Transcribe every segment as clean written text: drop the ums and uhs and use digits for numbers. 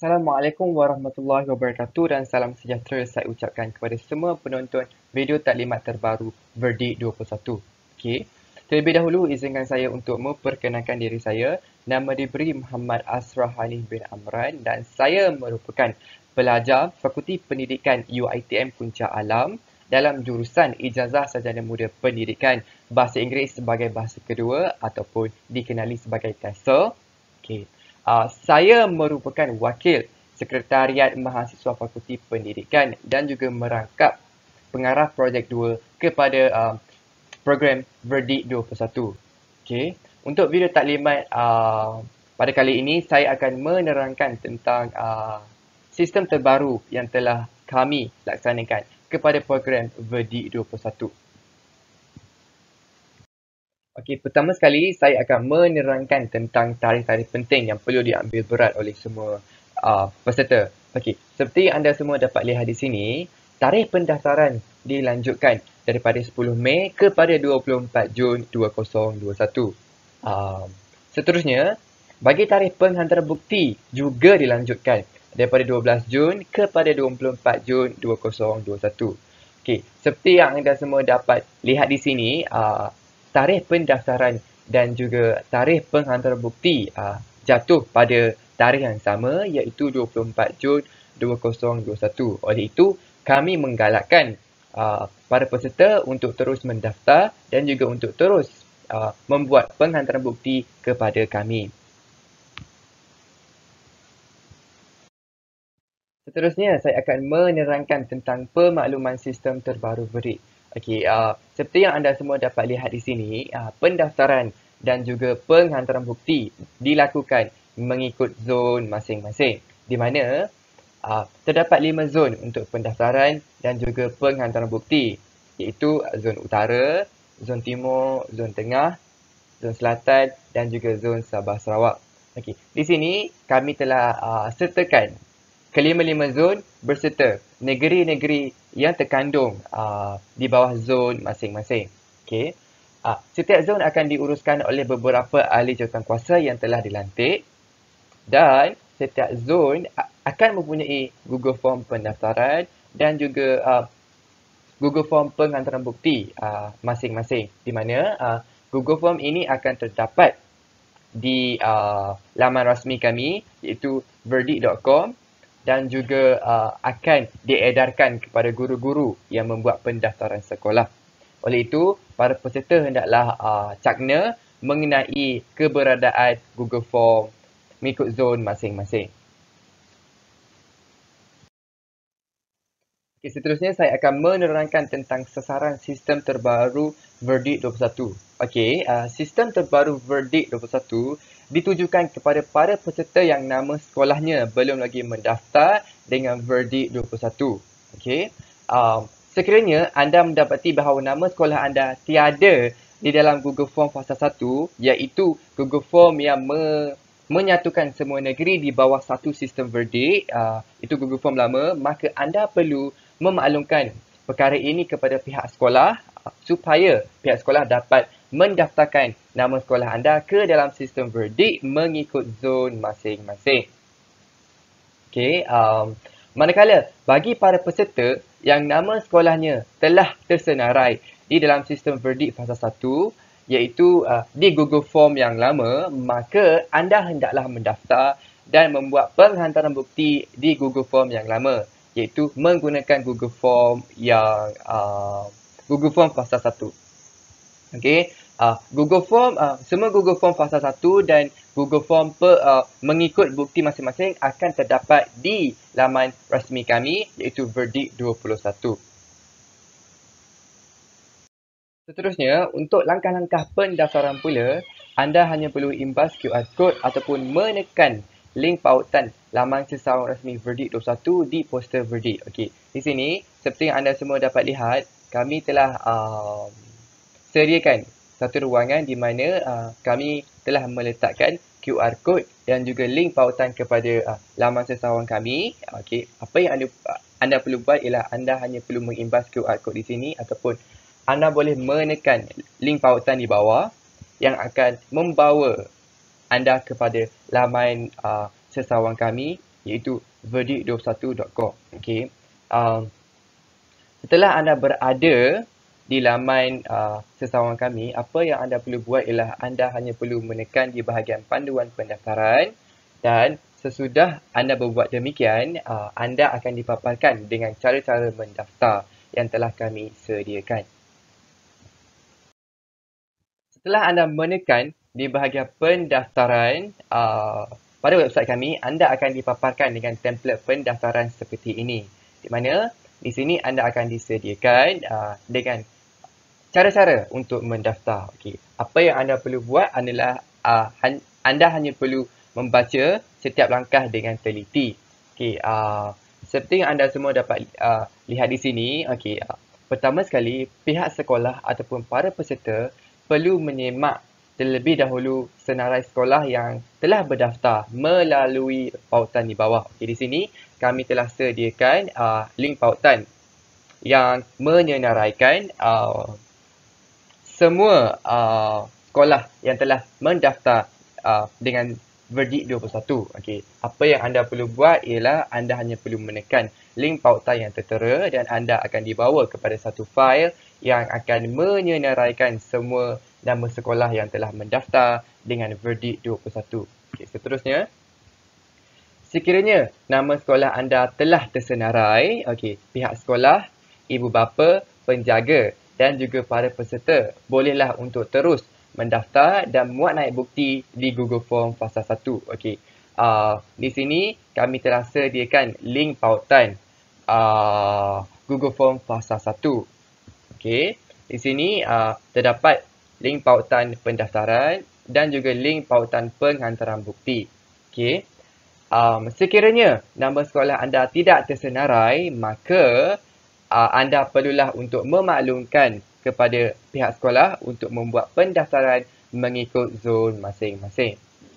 Assalamualaikum warahmatullahi wabarakatuh dan salam sejahtera saya ucapkan kepada semua penonton video taklimat terbaru Verdict 21. Okey. Terlebih dahulu izinkan saya untuk memperkenalkan diri saya. Nama diberi Muhammad Asrah Hanif bin Amran dan saya merupakan pelajar Fakulti Pendidikan UiTM Puncak Alam dalam jurusan Ijazah Sarjana Muda Pendidikan Bahasa Inggeris sebagai bahasa kedua ataupun dikenali sebagai TESOL. Okey. Saya merupakan wakil Sekretariat Mahasiswa Fakulti Pendidikan dan juga merangkap pengarah projek 2 kepada program Verdict 21. Okey. Untuk video taklimat pada kali ini saya akan menerangkan tentang sistem terbaru yang telah kami laksanakan kepada program Verdict 21. Okey, pertama sekali saya akan menerangkan tentang tarikh-tarikh penting yang perlu diambil berat oleh semua peserta. Okey, seperti anda semua dapat lihat di sini, tarikh pendaftaran dilanjutkan daripada 10 Mei kepada 24 Jun 2021. Seterusnya, bagi tarikh penghantaran bukti juga dilanjutkan daripada 12 Jun kepada 24 Jun 2021. Okey, seperti yang anda semua dapat lihat di sini, tarikh pendaftaran dan juga tarikh penghantaran bukti jatuh pada tarikh yang sama iaitu 24 Jun 2021. Oleh itu, kami menggalakkan para peserta untuk terus mendaftar dan juga untuk terus membuat penghantaran bukti kepada kami. Seterusnya, saya akan menerangkan tentang pemakluman sistem terbaru Verdict. Okey, seperti yang anda semua dapat lihat di sini, pendaftaran dan juga penghantaran bukti dilakukan mengikut zon masing-masing. Di mana terdapat 5 zon untuk pendaftaran dan juga penghantaran bukti, iaitu zon utara, zon timur, zon tengah, zon selatan dan juga zon Sabah Sarawak. Okey, di sini kami telah sertakan kelima-lima zon berserta negeri-negeri yang terkandung di bawah zon masing-masing. Okey. Setiap zon akan diuruskan oleh beberapa ahli jawatankuasa yang telah dilantik dan setiap zon akan mempunyai Google Form pendaftaran dan juga Google Form penghantaran bukti masing-masing, di mana Google Form ini akan terdapat di laman rasmi kami iaitu verdict.com dan juga akan diedarkan kepada guru-guru yang membuat pendaftaran sekolah. Oleh itu, para peserta hendaklah cakna mengenai keberadaan Google Form mengikut zon masing-masing. Okay, seterusnya saya akan menerangkan tentang sasaran sistem terbaru Verdict 21. Okey, sistem terbaru Verdict 21 ditujukan kepada para peserta yang nama sekolahnya belum lagi mendaftar dengan Verdict 21. Okey, sekiranya anda mendapati bahawa nama sekolah anda tiada di dalam Google Form fasa 1, iaitu Google Form yang menyatukan semua negeri di bawah satu sistem Verdict, itu Google Form lama, maka anda perlu memaklumkan perkara ini kepada pihak sekolah supaya pihak sekolah dapat mendaftarkan nama sekolah anda ke dalam sistem Verdict mengikut zon masing-masing. Okey, manakala bagi para peserta yang nama sekolahnya telah tersenarai di dalam sistem Verdict fasa 1, iaitu di Google Form yang lama, maka anda hendaklah mendaftar dan membuat penghantaran bukti di Google Form yang lama, iaitu menggunakan Google Form yang Google Form fasa 1. Okey, Google Form, semua Google Form fasa 1 dan Google Form mengikut bukti masing-masing akan terdapat di laman rasmi kami iaitu Verdict 21. Seterusnya, untuk langkah-langkah pendaftaran pula, anda hanya perlu imbas QR Code ataupun menekan link pautan laman sesawan rasmi Verdict 21 di poster Verdict. Okey, di sini seperti yang anda semua dapat lihat, kami telah sediakan satu ruangan di mana kami telah meletakkan QR Code dan juga link pautan kepada laman sesawan kami. Okey, apa yang anda perlu buat ialah anda hanya perlu mengimbas QR Code di sini ataupun anda boleh menekan link pautan di bawah yang akan membawa anda kepada laman sesawan kami iaitu verdict21.com. Okey. Setelah anda berada di laman sesawan kami, apa yang anda perlu buat ialah anda hanya perlu menekan di bahagian panduan pendaftaran, dan sesudah anda berbuat demikian, anda akan dipaparkan dengan cara-cara mendaftar yang telah kami sediakan. Setelah anda menekan di bahagian pendaftaran pada website kami, anda akan dipaparkan dengan template pendaftaran seperti ini, di mana di sini anda akan disediakan dengan cara-cara untuk mendaftar. Okey, apa yang anda perlu buat adalah anda hanya perlu membaca setiap langkah dengan teliti. Okey, seperti yang anda semua dapat lihat di sini, okey, pertama sekali pihak sekolah ataupun para peserta perlu menyemak terlebih dahulu senarai sekolah yang telah berdaftar melalui pautan di bawah. Okey, di sini kami telah sediakan link pautan yang menyenaraikan semua sekolah yang telah mendaftar dengan Verdict 21. Okey, apa yang anda perlu buat ialah anda hanya perlu menekan link pautan yang tertera dan anda akan dibawa kepada satu fail yang akan menyenaraikan semua nama sekolah yang telah mendaftar dengan Verdict 21. Okey, seterusnya, sekiranya nama sekolah anda telah tersenarai, okey, pihak sekolah, ibu bapa, penjaga dan juga para peserta bolehlah untuk terus mendaftar dan muat naik bukti di Google Form fasa 1. Okey. Di sini kami telah sediakan link pautan Google Form fasa 1. Okey. Di sini terdapat link pautan pendaftaran dan juga link pautan penghantaran bukti. Okey. Sekiranya nama sekolah anda tidak tersenarai, maka anda perlulah untuk memaklumkan kepada pihak sekolah untuk membuat pendaftaran mengikut zon masing-masing.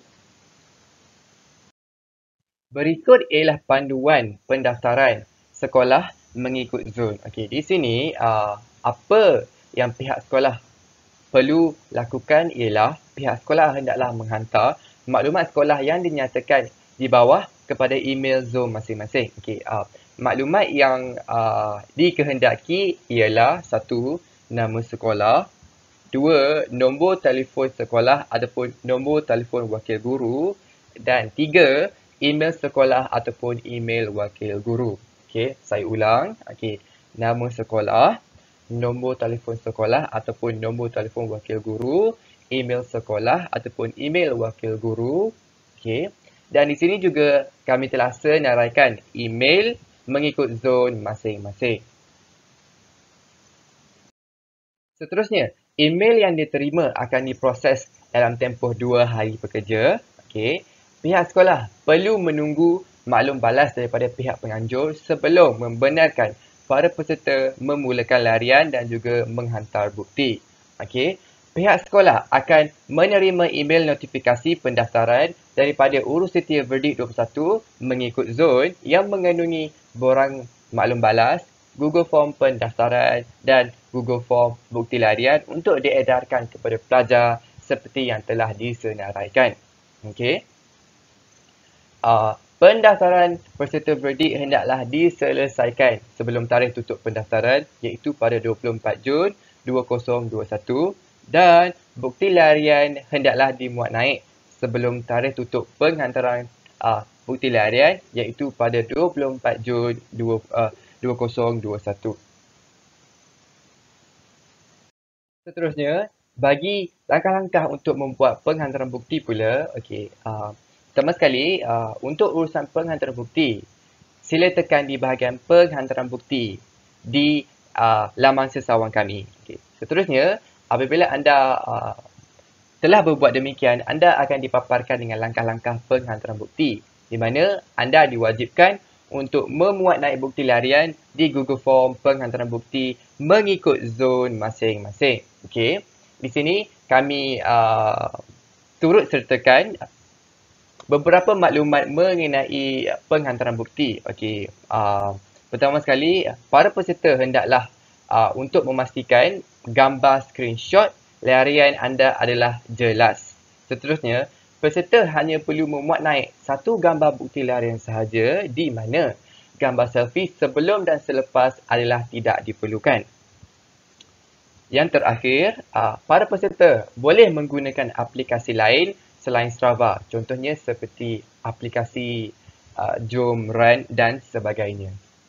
Berikut ialah panduan pendaftaran sekolah mengikut zon. Okey, di sini apa yang pihak sekolah perlu lakukan ialah pihak sekolah hendaklah menghantar maklumat sekolah yang dinyatakan di bawah kepada email zon masing-masing. Okey, maklumat yang dikehendaki ialah 1. Nama sekolah, 2. Nombor telefon sekolah ataupun nombor telefon wakil guru, dan 3. Email sekolah ataupun email wakil guru. Okey, saya ulang. Okey, nama sekolah, nombor telefon sekolah ataupun nombor telefon wakil guru, email sekolah ataupun email wakil guru. Okey. Dan di sini juga kami telah senaraikan email mengikut zon masing-masing. Seterusnya, email yang diterima akan diproses dalam tempoh 2 hari bekerja. Okey. Pihak sekolah perlu menunggu maklum balas daripada pihak penganjur sebelum membenarkan para peserta memulakan larian dan juga menghantar bukti. Okey. Pihak sekolah akan menerima email notifikasi pendaftaran daripada Urusetia Verdict 21 mengikut zon yang mengandungi borang maklum balas, Google Form pendaftaran dan Google Form bukti larian untuk diedarkan kepada pelajar seperti yang telah disenaraikan. Okey. Pendaftaran peserta Verdict hendaklah diselesaikan sebelum tarikh tutup pendaftaran iaitu pada 24 Jun 2021 dan bukti larian hendaklah dimuat naik sebelum tarikh tutup penghantaran bukti larian iaitu pada 24 Jun 2021. Seterusnya, bagi langkah-langkah untuk membuat penghantaran bukti pula, okey, pertama sekali, untuk urusan penghantaran bukti, sila tekan di bahagian penghantaran bukti di laman sesawan kami. Okay. Seterusnya, apabila anda telah berbuat demikian, anda akan dipaparkan dengan langkah-langkah penghantaran bukti di mana anda diwajibkan untuk memuat naik bukti larian di Google Form penghantaran bukti mengikut zon masing-masing. Okey. Di sini kami turut sertakan beberapa maklumat mengenai penghantaran bukti. Okey. Pertama sekali, para peserta hendaklah untuk memastikan gambar screenshot larian anda adalah jelas. Seterusnya, Peserta hanya perlu memuat naik satu gambar bukti larian sahaja di mana gambar selfie sebelum dan selepas adalah tidak diperlukan. Yang terakhir, para peserta boleh menggunakan aplikasi lain selain Strava. Contohnya seperti aplikasi Jom Run dan sebagainya.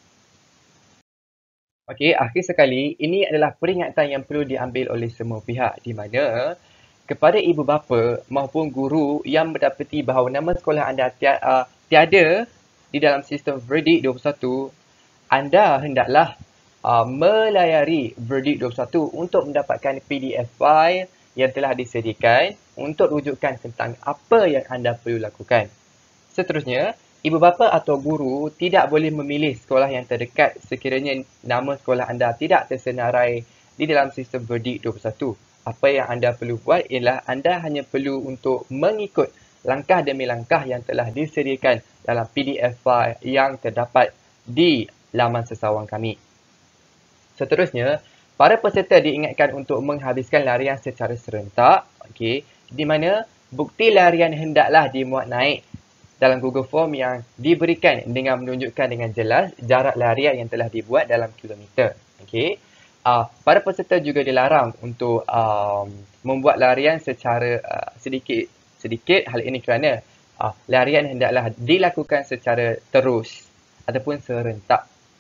Okey, akhir sekali, ini adalah peringatan yang perlu diambil oleh semua pihak di mana kepada ibu bapa maupun guru yang mendapati bahawa nama sekolah anda tiada di dalam sistem Verdict 21, anda hendaklah melayari Verdict 21 untuk mendapatkan PDF file yang telah disediakan untuk rujukan tentang apa yang anda perlu lakukan. Seterusnya, ibu bapa atau guru tidak boleh memilih sekolah yang terdekat sekiranya nama sekolah anda tidak tersenarai di dalam sistem Verdict 21. Apa yang anda perlu buat ialah anda hanya perlu untuk mengikut langkah demi langkah yang telah disediakan dalam PDF file yang terdapat di laman sesawang kami. Seterusnya, para peserta diingatkan untuk menghabiskan larian secara serentak, di mana bukti larian hendaklah dimuat naik dalam Google Form yang diberikan dengan menunjukkan dengan jelas jarak larian yang telah dibuat dalam kilometer. Para peserta juga dilarang untuk membuat larian secara sedikit. Hal ini kerana larian hendaklah dilakukan secara terus ataupun serentak.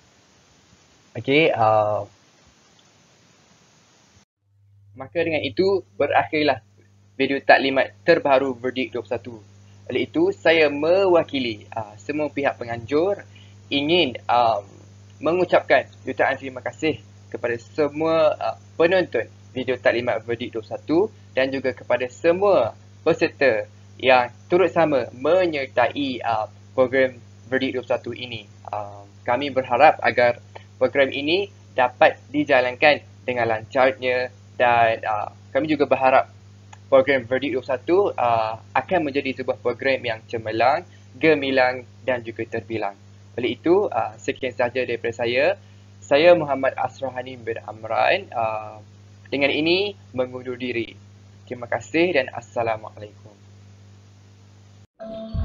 Maka dengan itu berakhirlah video taklimat terbaru Verdict 21. Oleh itu, saya mewakili semua pihak penganjur ingin mengucapkan jutaan terima kasih kepada semua penonton video taklimat Verdict 21 dan juga kepada semua peserta yang turut sama menyertai program Verdict 21 ini. Kami berharap agar program ini dapat dijalankan dengan lancarnya dan kami juga berharap program Verdict 21 akan menjadi sebuah program yang cemerlang, gemilang dan juga terbilang. Oleh itu, sekian sahaja daripada saya. Saya Muhammad Asrahani bin Amran. Dengan ini, mengundur diri. Terima kasih dan Assalamualaikum.